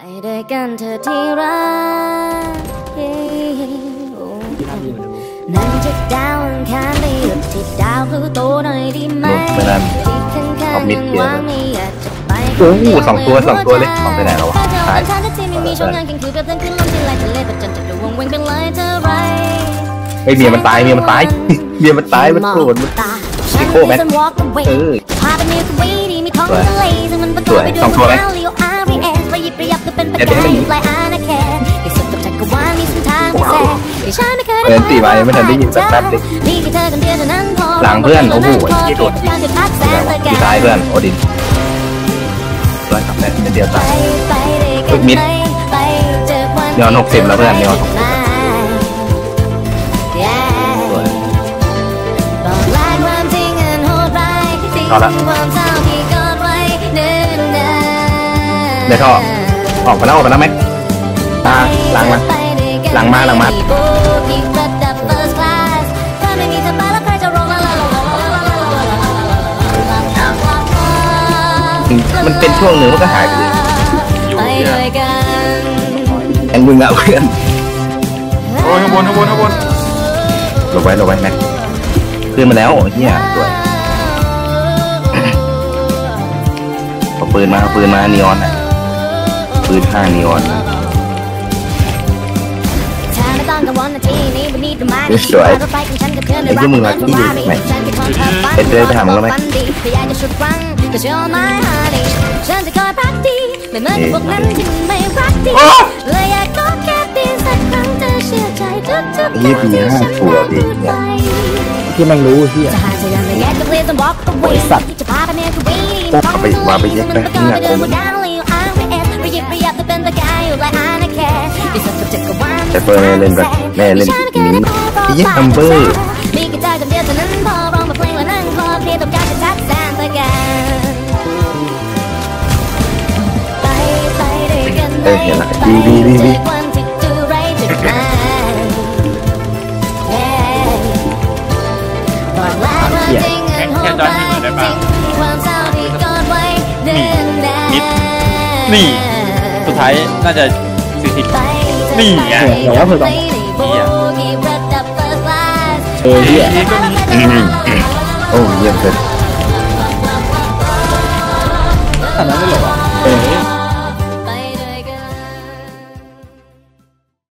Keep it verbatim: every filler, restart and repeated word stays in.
ด้วยกันเธอที่รักนั่นจะดาวอังคารไปหยุดที่ดาวพลูโตหน่อยดีไหมที่ข้างๆยังว่างไม่อยากจะไปโอ้โหสองตัวสองตัวเลยสองไปไหนแล้ววะตายไอเมียมันตายเมียมันตายเมียมันตายมันโกรธมันไอโค้แม็กเออสวยสวยสองตัวไหมเดี๋ยวเดี๋ยวมันเดินตีมาไม่ทันได้ยินแป๊บๆเลยหลังเพื่อนโอ้โหที่โดนที่ตายเพื่อนโอดินร้อยสามแปดเป็นเดียวตายฝึกมิดเดี๋ยวหกสิบแล้วเพื่อนเดี๋ยวหกสิบเอาละเดี๋ยวท่อออกมาแล้วออกมาแล้วไหมตาหลังมาหลังมาหลังมามันเป็นช่วงหนึ่งมันก็หายไปเลยแองมึงอะเพื่อนโอ้ยข้างบนข้างบนข้างบนหลบไว้หลบไว้แม็กขึ้นมาแล้วเฮียสวยเอาปืนมาเอาปืนมานีออนอ่ะปืนข้างนีออนสวยไอ้ที่มึงรักที่อยู่ไหนเอ็ดเลยไปหามึงแล้วไหมยี่ปีห้าตัวดิเนี่ยที่มันรู้ที่อ่ะบริษัทเอาไปวางไปเย็บไปเนี่ยผมแต่เฟิร์นเล่นแบบแม่เล่นนี้ยี่ฮัมเบอร์เอ้ยเห็นละดีดีดีดีแค่จอยให้หน่อยได้ป่ะนี่นิดนี่สุดท้ายน่าจะสี่สิบนี่ไงเดี๋ยวเพื่อนต้องเออเยี่ยโอ้เยี่ยมเลยขนาดนั้นเลย